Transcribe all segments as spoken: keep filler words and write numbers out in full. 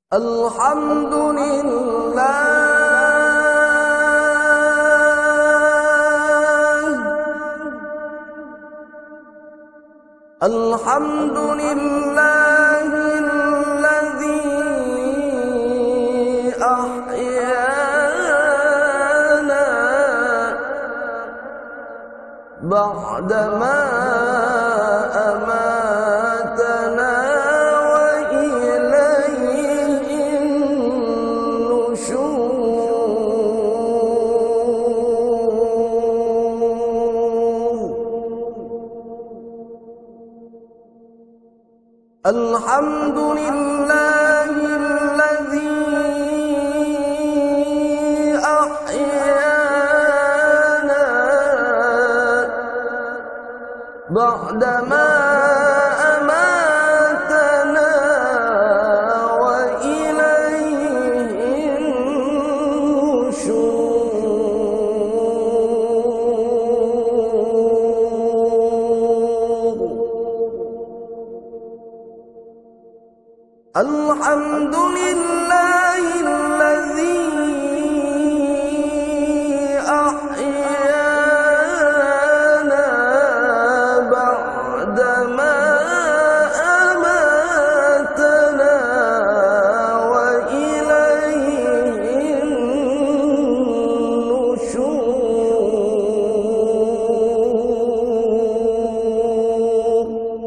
الحمد لله الحمد لله الذي أحيانا بعدما أماتنا وإليه النشور. الحمد لله الذي أحيانا بعدما أماتنا وإليه النشور. الحمد لله الذي أحيانا بعدما أماتنا وإليه النشور.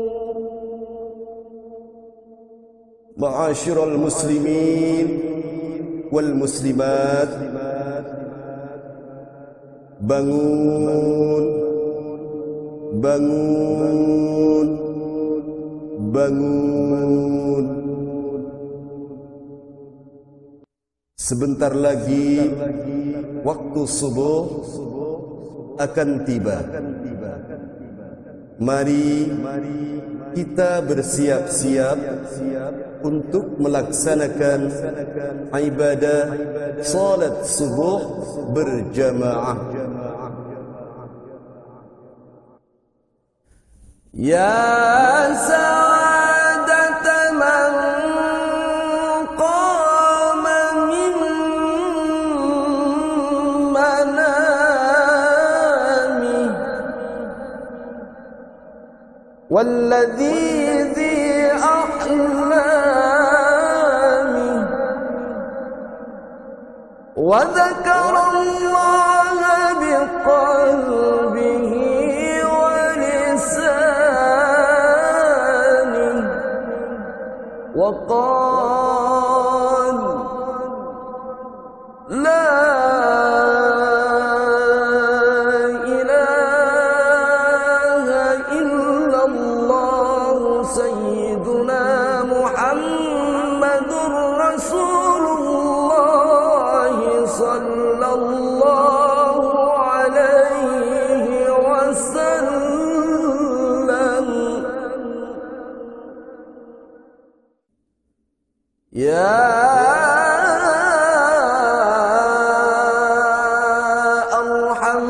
معاشر المسلمين والmuslimat, bangun, bangun, bangun. Sebentar lagi waktu subuh akan tiba. Mari kita bersiap-siap untuk melaksanakan ibadah salat subuh berjamaah. Ya sa'adata man qama min manamih walladhi dhi ahlamih wa dhakara Allah biqalbihi wa lisanihi wa qala la سيدنا محمد رسول الله صلى الله عليه وسلم. يا أرحم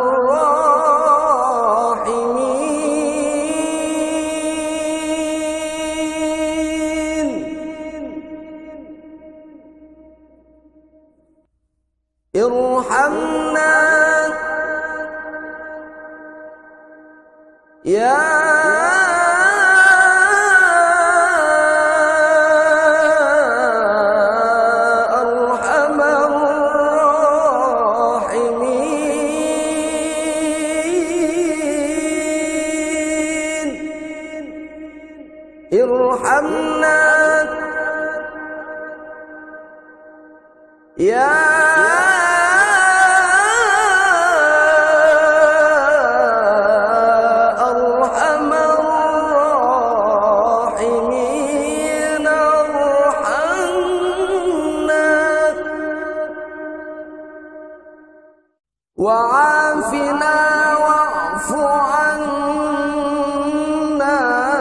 ارحمنا يا أرحم الراحمين. ارحمنا يا وعافنا واعف عنا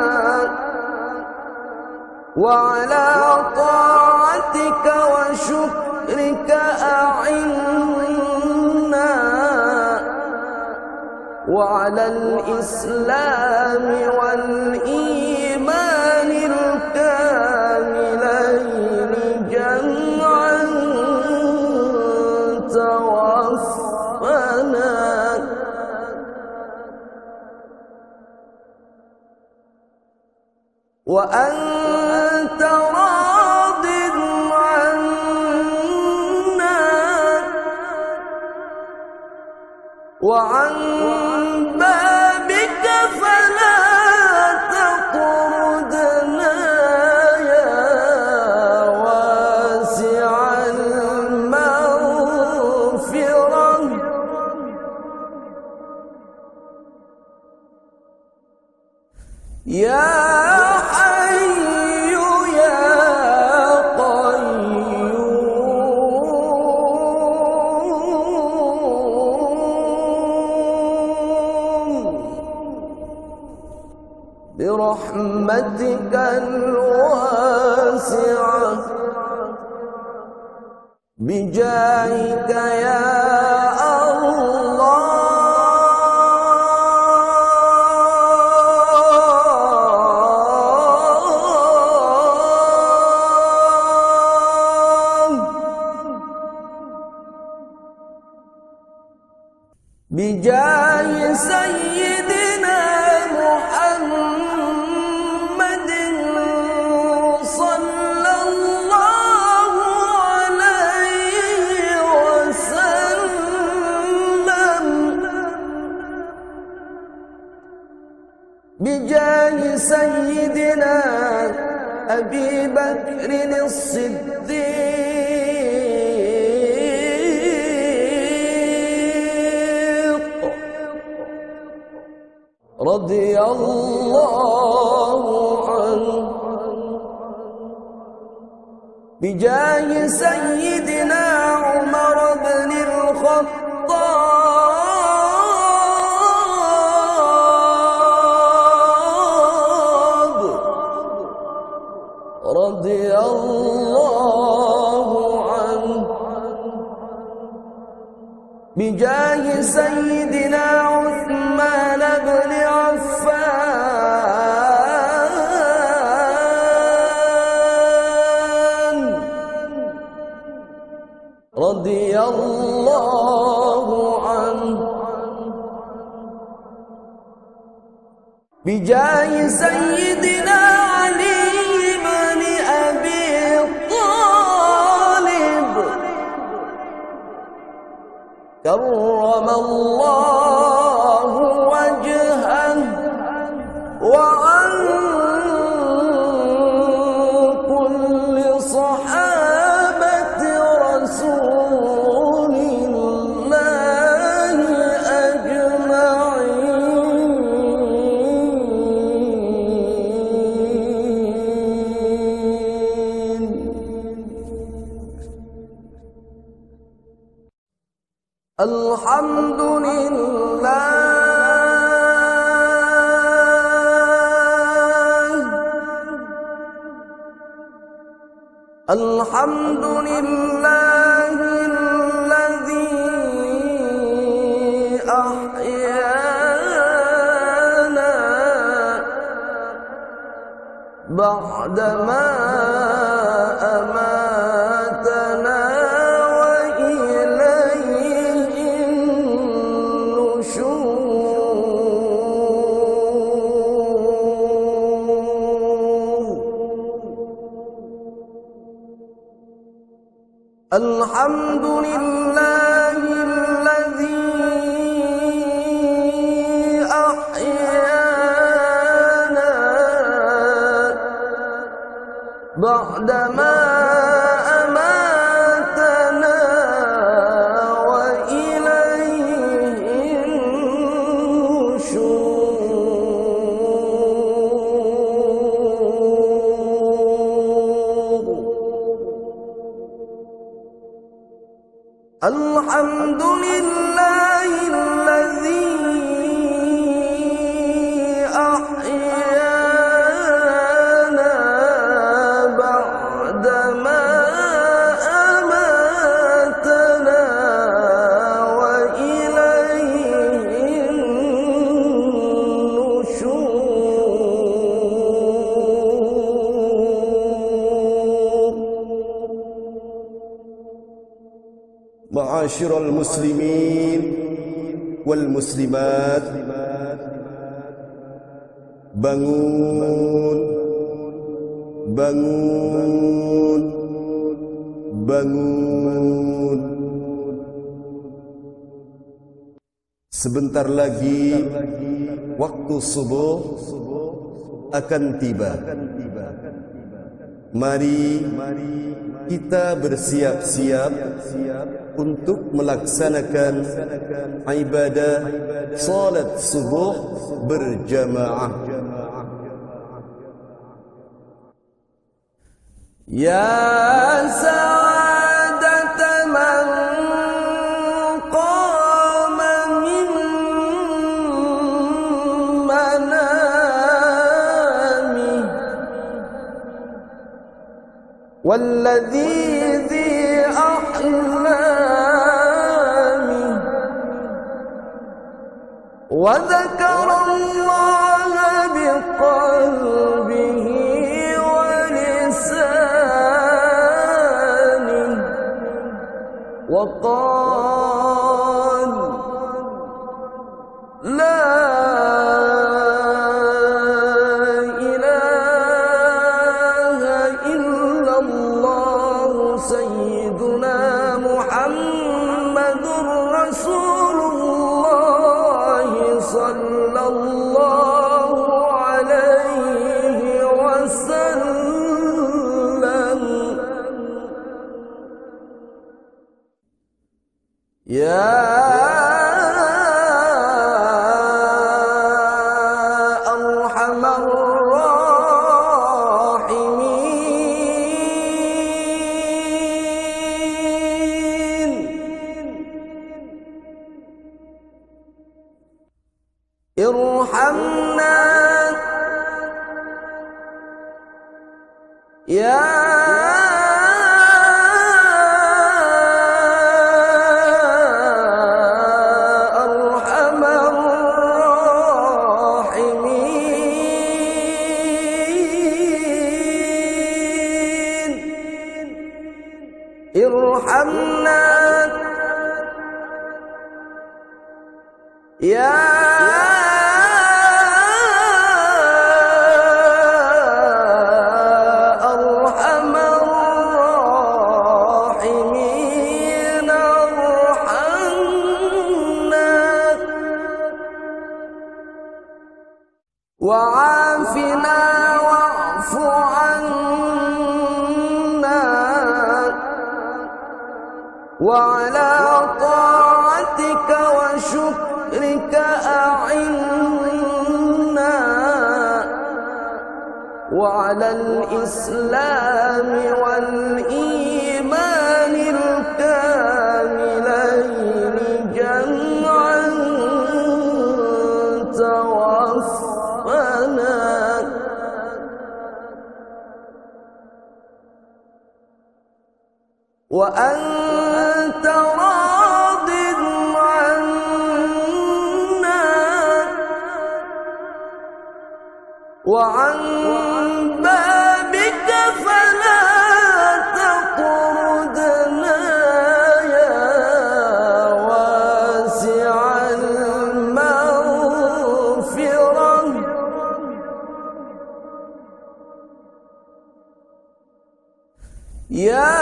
وعلى طاعتك وشكرك أعنا وعلى الإسلام والإيمان الكاملين وأنت راض عنا وعن بابك فلا تطردنا يا واسع المغفرة يا حي يا قيوم برحمتك الواسعة بجاهك يا بجاه سيدنا محمد صلى الله عليه وسلم بجاه سيدنا أبي بكر الصديق رضي الله عنه بجاه سيدنا عمر بن الخطاب رضي الله عنه بجاه سيدنا عثمان بن عفان رضي الله عنه بجاه سيدنا علي بن أبي طالب كرم الله وجهه وعن كل صحابة رسول الله أجمعين. الحمد لله الحمد لله الذي أحيانا بعدما أماتنا وإليه النشور. الحمد لله الذي أحيانا بعدما أماتنا وإليه النشور. الحمد لله الذي أحيانا بعدما أماتنا وإليه النشور. معاشر المسلمين والmuslimat, bangun bangun, bangun. Sebentar lagi waktu subuh akan tiba. Mari kita bersiap-siap untuk melaksanakan ibadah salat subuh berjamaah. Ya sa'adata man qama min manami walladhi dhi ahlami wa dhakara Allah biqalbihi وقال لا إله إلا الله سيدنا محمد رسول الله صلى الله عليه وسلم. يا أرحم الراحمين ارحمنا يا ارحمنا يا أرحم الراحمين ارحمنا وعافنا واعف عنا وعلى طاعتك وشكرك أعنا وعلى الإسلام والإيمان الكاملين جمعا توفنا وأنت راض عنا وعن بابك فلا تطردنا يا واسع المغفرة. يا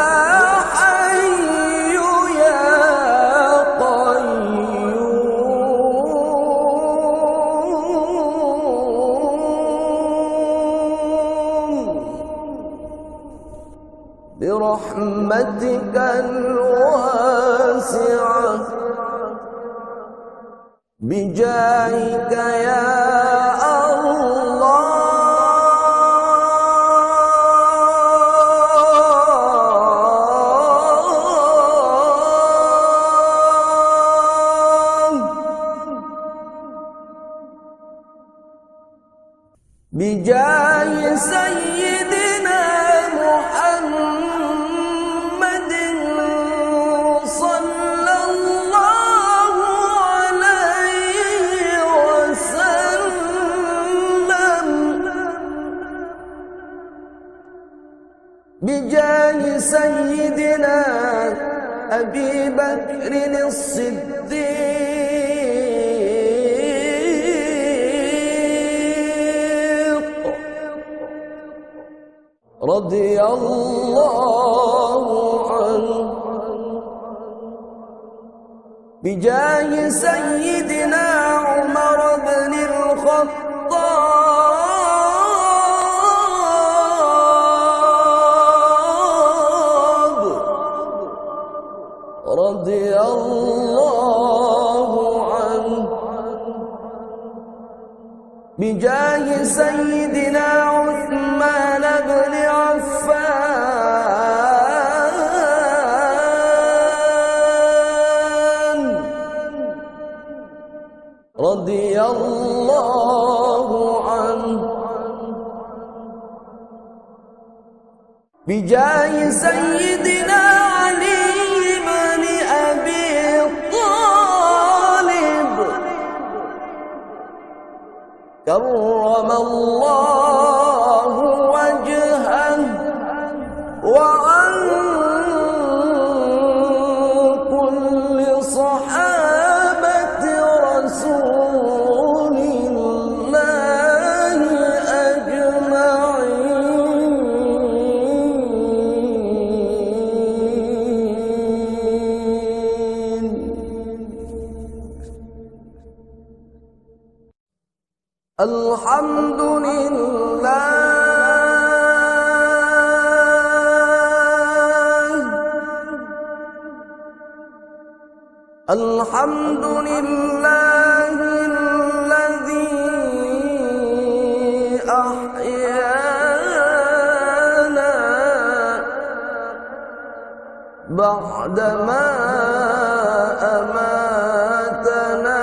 برحمتك الواسعة بجاهك يا الله بجاه سيدنا محمد صلى الله عليه وسلم بجاه سيدنا أبي بكر الصديق رضي الله عنه بجاه سيدنا عمر بن الخطاب رضي الله عنه بجاه سيدنا عثمان بن عفان رضي الله عنه بجاه سيدنا علي بن أبي طالب كرم الله وجهه وعن كل صحابة رسول الله أجمعين. الحمد لله الحمد لله الذي أحيانا بعدما أماتنا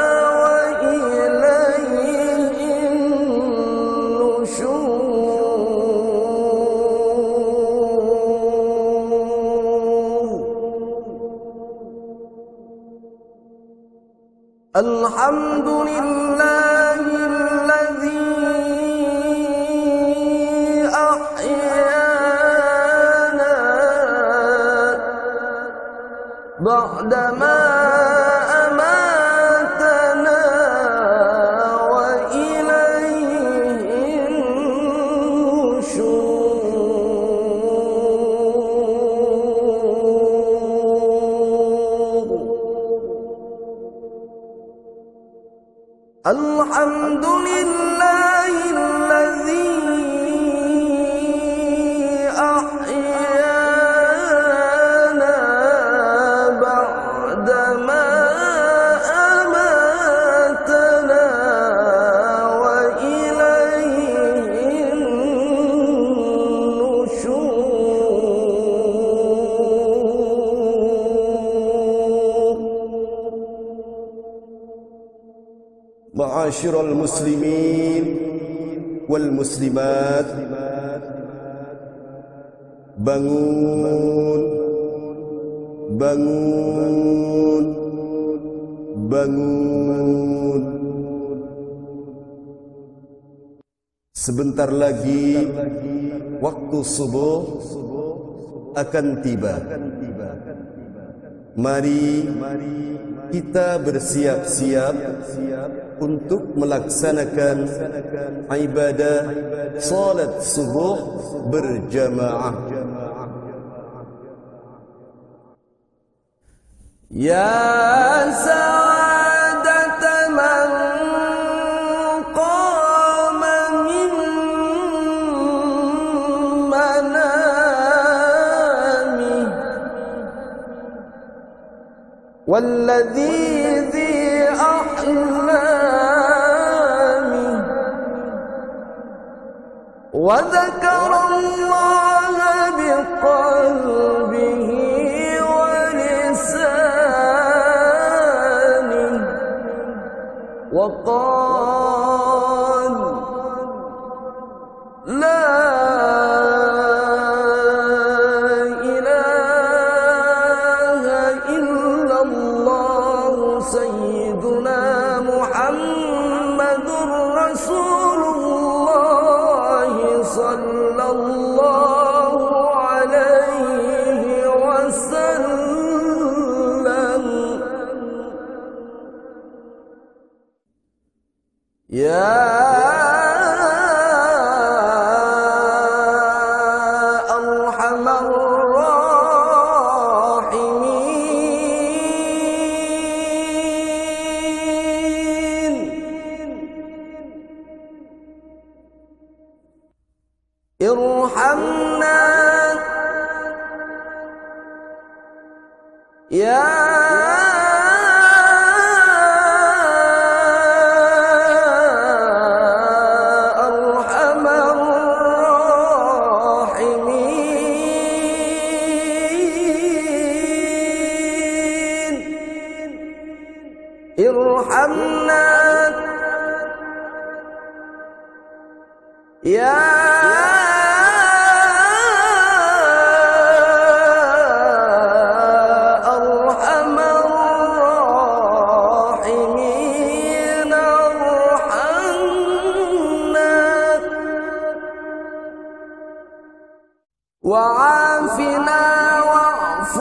الحمد لله الذي أحيانا بعدما أماتنا وإليه النشور. الحمد لله الذي أحيانا بعدما أماتنا وإليه النشور. معاشر المسلمين والmuslimat, bangun, bangun, bangun. Sebentar lagi waktu subuh akan tiba. Mari kita bersiap-siap untuk melaksanakan ibadah salat subuh berjamaah. Ya sa'adata man qama min manami walladhi dhi ahlami wa dhakara Allah biqalbihi وقال لا إله إلا الله سيدنا محمد رسول الله صلى الله عليه وسلم. يا أرحم الراحمين ارحمنا يا أرحم الراحمين ارحمنا وعافنا واعف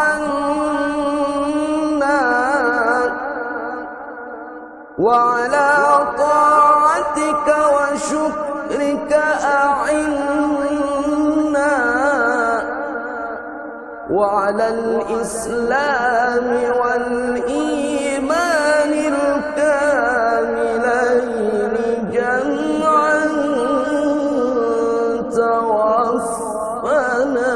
عنا وعلى طاعتك وشكرك أعنا وعلى الإسلام والإيمان الكاملين جمعا توفنا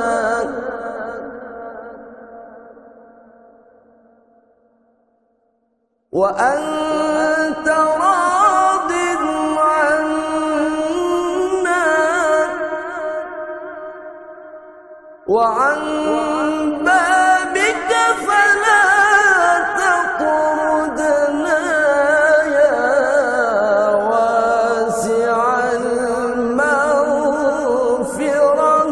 وأنت راض عنا وعن بابك فلا تطردنا يا واسع المغفرة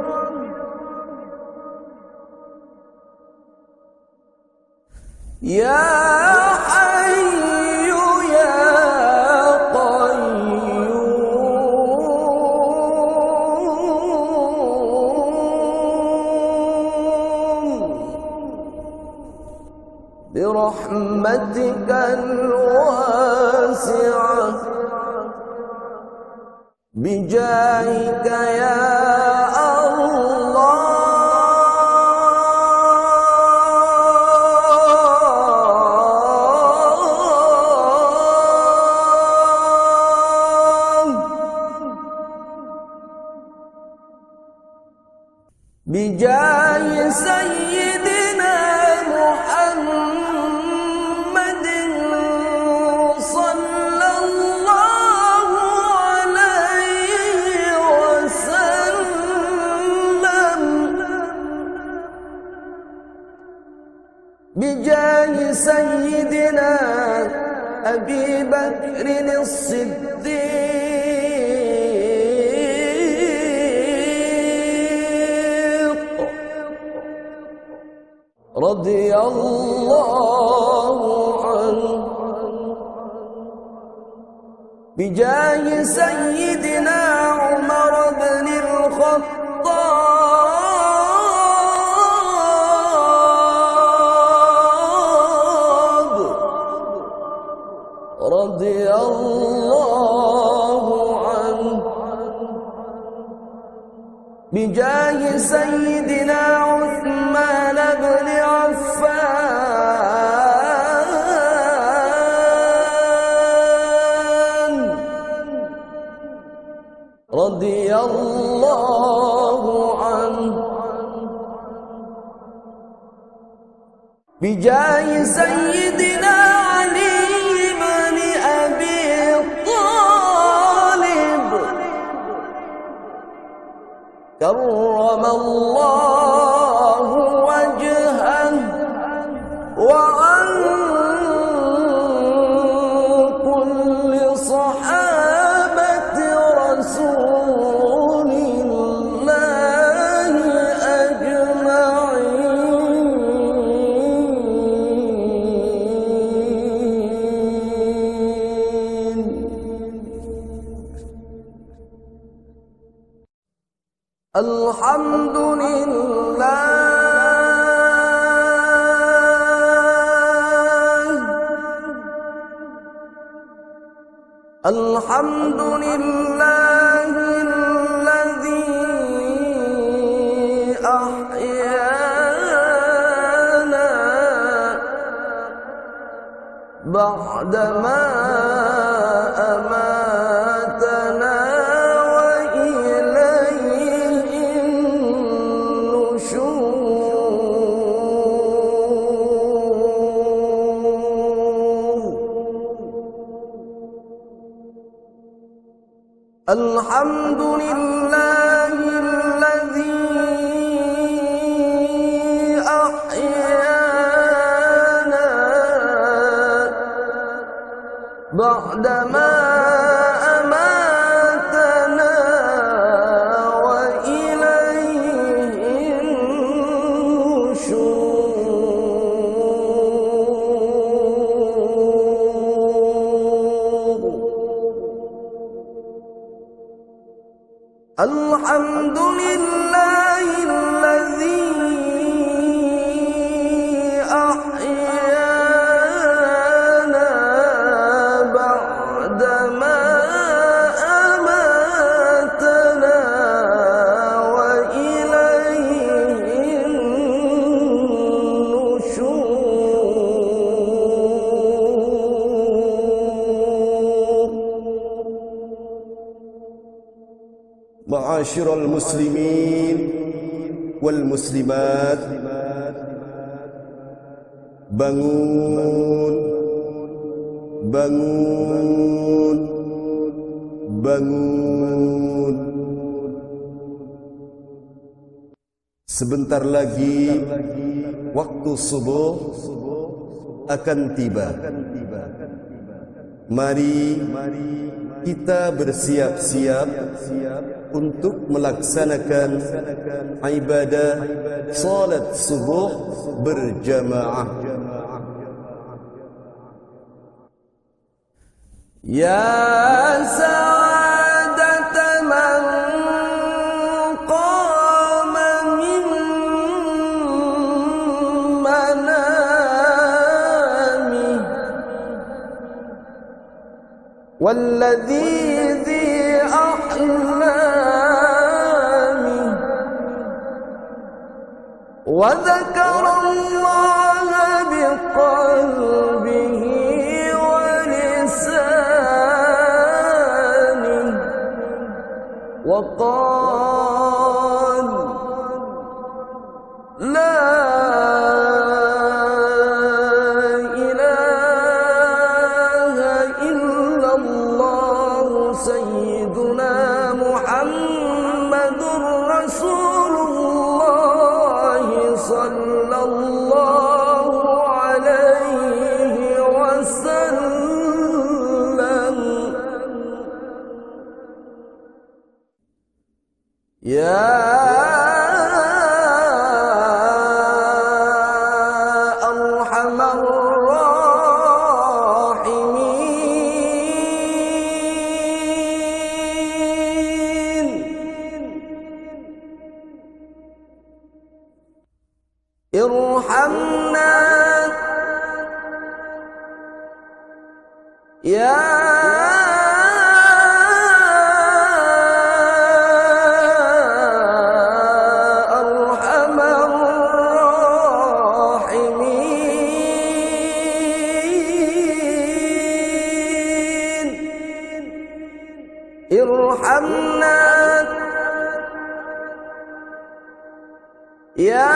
يا برحمتك الواسعة بجاهك يا الله بجاه سيدنا محمد صلى الله عليه وسلم بجاه سيدنا أبي بكر الصديق رضي الله عنه بجاه سيدنا عمر بن الخطاب رضي الله عنه بجاه سيدنا عثمان بن عفان رضي الله عنه بجاه سيدنا علي بن أبي طالب كرم الله وجهه وعن كل صحابة رسول الله أجمعين الحمد لله الحمد لله الذي أحيانا بعدما أماتنا وإليه النشور الحمد لله الذي أحيانا بعدما أماتنا وإليه النشور. الحمد لله الذي أحيانا بعدما أماتنا وإليه النشور. معاشر المسلمين والmuslimat, bangun, bangun, bangun. Sebentar lagi waktu subuh akan tiba. Mari kita bersiap-siap untuk melaksanakan ibadah salat subuh berjamaah. Ya sa'adata man qama min manamih walladhi dhi ahlamih wa dhakara Allah biqalbihi وقال لا إله إلا الله سيدنا محمد رسول الله صلى الله عليه وسلم. يا أرحم الراحمين ارحمنا يا ارحمنا يا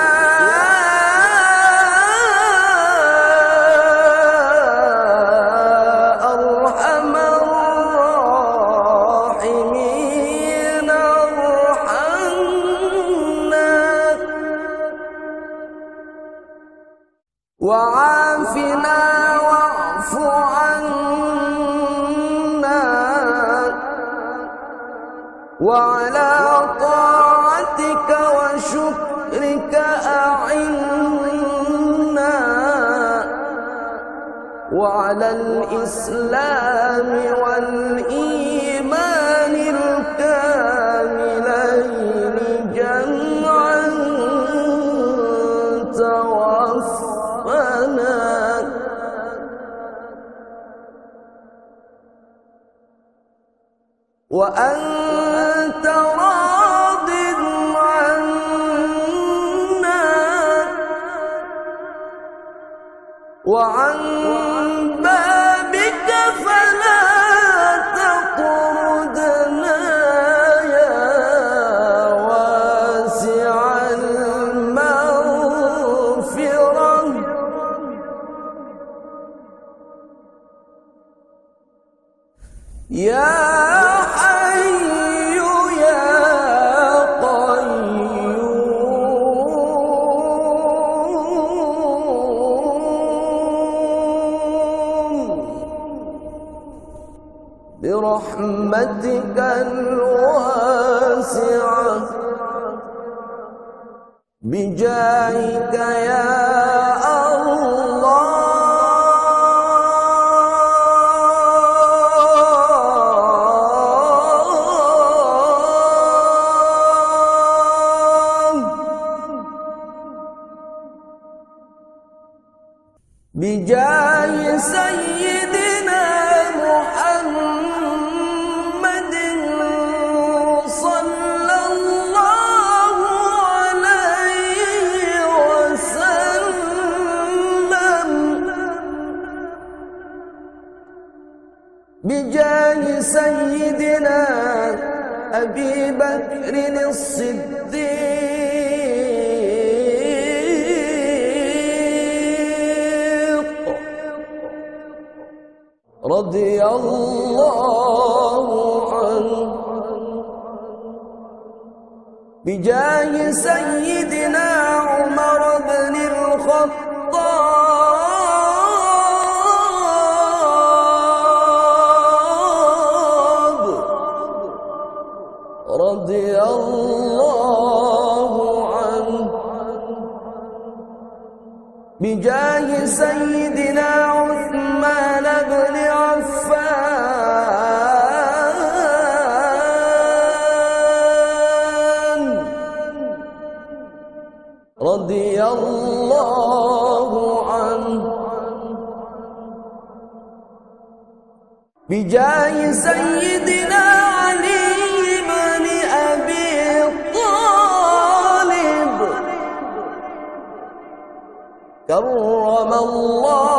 أرحم الراحمين ارحمنا وعافنا واعف عنا وعلى طاعتك وشكرك أعنا وعلى الإسلام والإيمان الكاملين جمعا توفنا وأنت راض عنا وعن بابك فلا تطردنا يا واسع المغفرة يا حي برحمتك الواسعة بجاهك يا الله بجاه سيدنا محمد صلى الله عليه وسلم بجاه سيدنا أبي بكر الصديق رضي الله عنه بجاه سيدنا عمر بن الخطاب رضي الله عنه بجاه سيدنا عثمان بن عفان رضي الله عنه بجاه سيدنا علي بن أبي طالب كرم الله